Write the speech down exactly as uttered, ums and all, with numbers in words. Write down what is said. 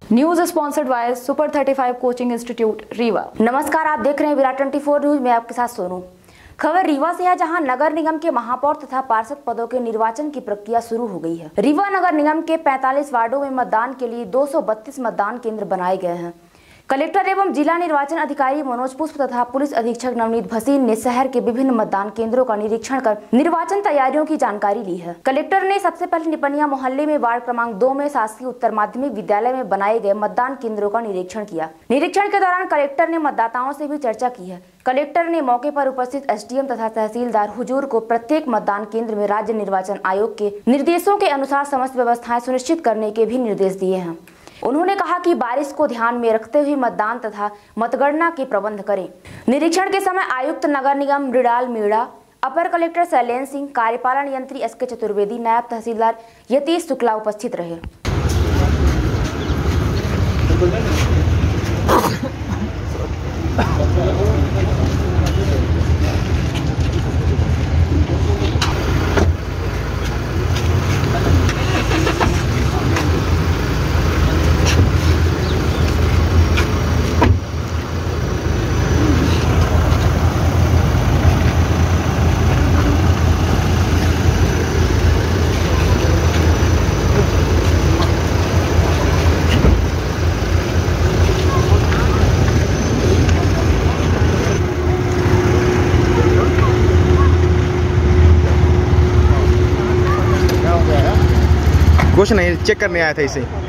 News sponsored by super thirty five coaching institute Rewa. नमस्कार, आप देख रहे हैं विराट ट्वेंटी फोर न्यूज में आपके साथ सोनू। खबर रीवा से है, जहां नगर निगम के महापौर तथा पार्षद पदों के निर्वाचन की प्रक्रिया शुरू हो गई है। रीवा नगर निगम के पैंतालीस वार्डों में मतदान के लिए दो सौ बत्तीस मतदान केंद्र बनाए गए हैं। कलेक्टर एवं जिला निर्वाचन अधिकारी मनोज पुष्प तथा पुलिस अधीक्षक नवनीत भसीन ने शहर के विभिन्न मतदान केंद्रों का निरीक्षण कर निर्वाचन तैयारियों की जानकारी ली है। कलेक्टर ने सबसे पहले निपनिया मोहल्ले में वार्ड क्रमांक दो में शासकीय उत्तर माध्यमिक विद्यालय में बनाए गए मतदान केंद्रों का निरीक्षण किया। निरीक्षण के दौरान कलेक्टर ने मतदाताओं से भी चर्चा की है। कलेक्टर ने मौके पर उपस्थित एसडीएम तथा तहसीलदार हुजूर को प्रत्येक मतदान केंद्र में राज्य निर्वाचन आयोग के निर्देशों के अनुसार समस्त व्यवस्थाएं सुनिश्चित करने के भी निर्देश दिए हैं। उन्होंने कहा कि बारिश को ध्यान में रखते हुए मतदान तथा मतगणना के प्रबंध करें। निरीक्षण के समय आयुक्त नगर निगम मृणाल मीणा, अपर कलेक्टर शैलेंद्र सिंह, कार्यपालन यंत्री एस के चतुर्वेदी, नायब तहसीलदार यतीश शुक्ला उपस्थित रहे। कुछ नहीं, चेक करने आया था इसे।